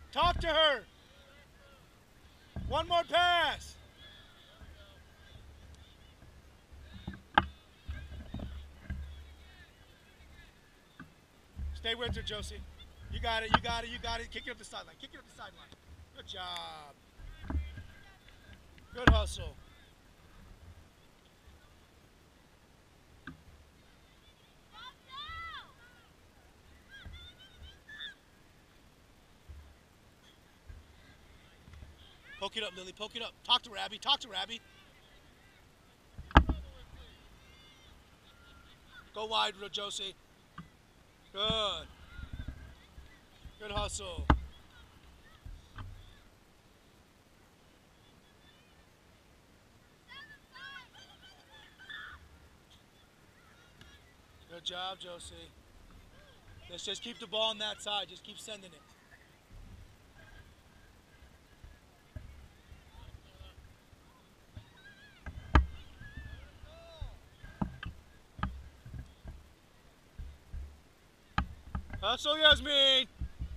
Talk to her. One more pass. Stay with her, Josie. You got it, you got it, you got it. Kick it up the sideline. Kick it up the sideline. Good job. Good hustle. Poke it up, Lily. Poke it up. Talk to Rabby. Talk to Rabby. Go wide, Josie. Good. Good hustle. Good job, Josie. Let's just keep the ball on that side. Just keep sending it. Hustle, Yasmin.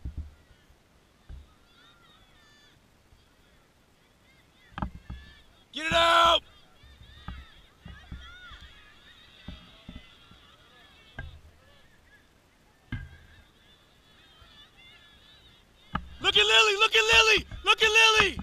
Get it out. Look at Lily. Look at Lily. Look at Lily.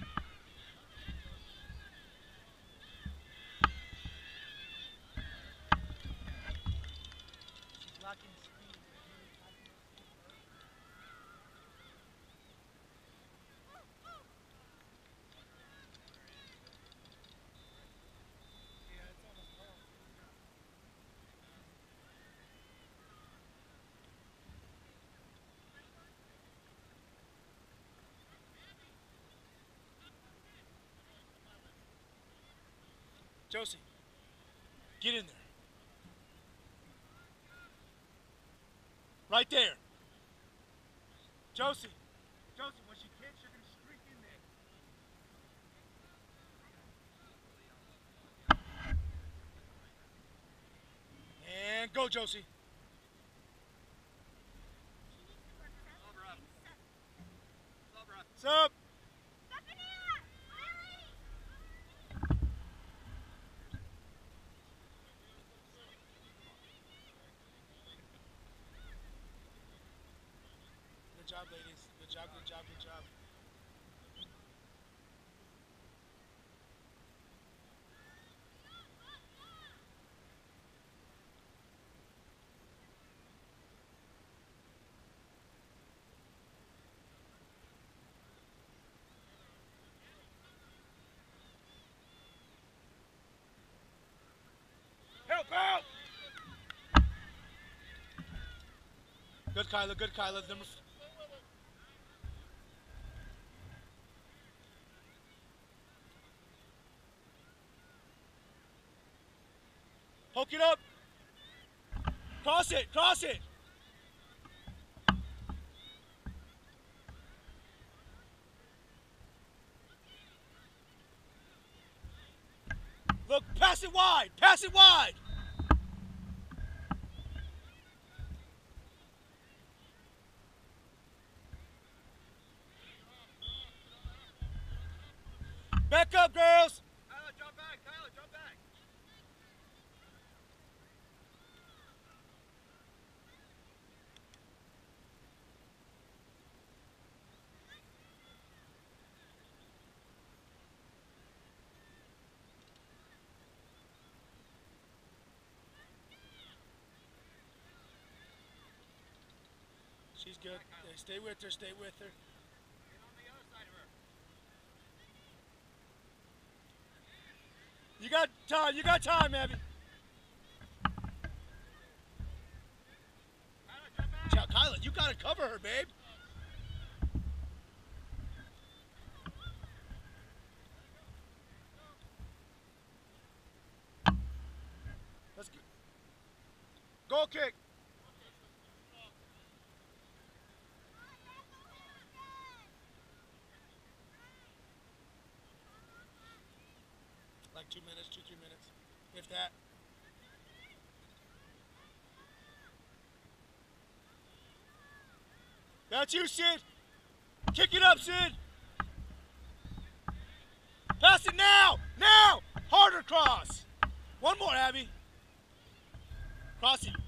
Josie, get in there. Right there. Josie, when she kicks, you're going to streak in there. And go, Josie. What's up? Good job, ladies. Good job, good job, good job. Help out! Good, Kyla. Good, Kyla. Poke it up. Cross it. Cross it. Look, pass it wide. Pass it wide. Back up, girls. Kyla, drop back. Kyla, drop back. She's good. Stay with her. Stay with her. Get on the other side of her. You got time. You got time, Abby. Kyla, drop back. Kyla, you got to cover her, babe. Let's go. Goal kick. Like 2 minutes, 2-3 minutes, if that. That's you, Sid. Kick it up, Sid. Pass it now. Now. Harder cross. One more, Abby. Cross it.